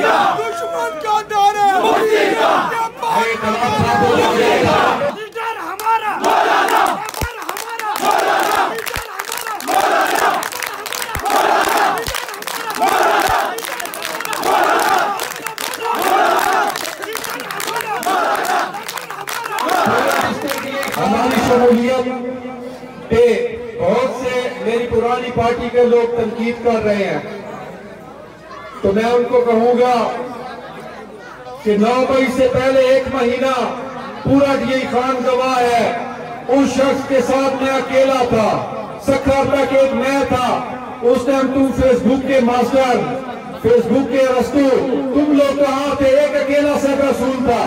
दुश्मन का डर है लीडर हमारा हमारी शमूलियत पे बहुत से मेरी पुरानी पार्टी के लोग तनकीद कर रहे हैं, तो मैं उनको कहूंगा कि 9 मई से पहले 1 महीना पूरा DI खान गवाह है। उस शख्स के साथ मैं अकेला था, सखर तक एक मैं था। उस टाइम तुम फेसबुक के मास्टर, फेसबुक के रस्तू, तुम लोग कहाँ थे? एक अकेला सा रसूल था।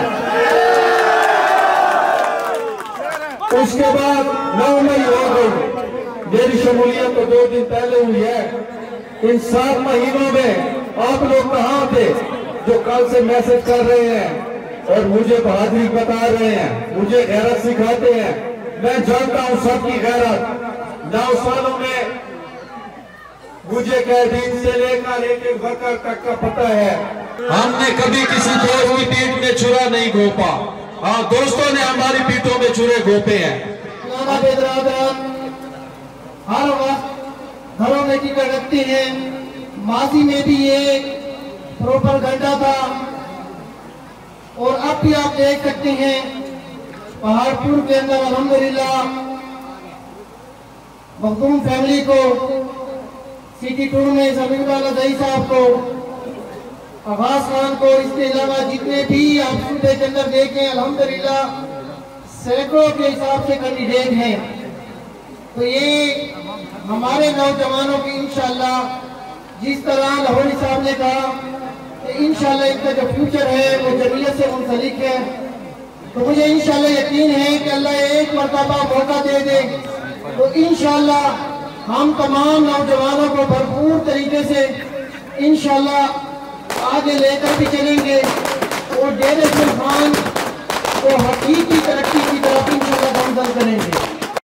उसके बाद 9 मई हो गई, मेरी शमूलियत तो 2 दिन पहले हुई है। इन 7 महीनों में आप लोग कहाँ थे जो कल से मैसेज कर रहे हैं और मुझे बहादुरी बता रहे हैं, मुझे गैरत सिखाते हैं? मैं जानता हूँ सबकी गैरत। 9 सालों में मुझे कैदीन से लेकर एक वर्कर तक का पता है। हमने कभी किसी दोस्त की पीठ में छुरा नहीं घोंपा। हाँ, दोस्तों ने हमारी पीठों में छुरे घोंपे हैं। हर वक्त घरों में टिकट रखते हैं। माजी में भी ये प्रोपेगेंडा था और अब भी आप देख सकते हैं पहाड़पुर के अंदर अल्हम्दुलिल्लाह मखदूम फैमिली को, सिटी टूर में समीउल्लाह दई साहब को, अब्बास खान को, इसके अलावा जितने भी आप सूबे के अंदर देखें अल्हम्दुलिल्लाह सैकड़ों के हिसाब से कैंडिडेट हैं। तो ये हमारे नौजवानों की इंशाअल्लाह, जिस तरह लाहौरी साहब ने कहा कि इंशाअल्लाह इनका जो फ्यूचर है वो जमीयत से मुंसलिक है, तो मुझे इंशाअल्लाह यकीन है कि अल्लाह एक मरतबा मौका दे दे तो इंशाअल्लाह हम तमाम नौजवानों को भरपूर तरीके से इंशाअल्लाह आगे लेकर भी चलेंगे और डेरे सुल्तान को हकीकी तरक्की की तरफ इंशाअल्लाह गामजन करेंगे।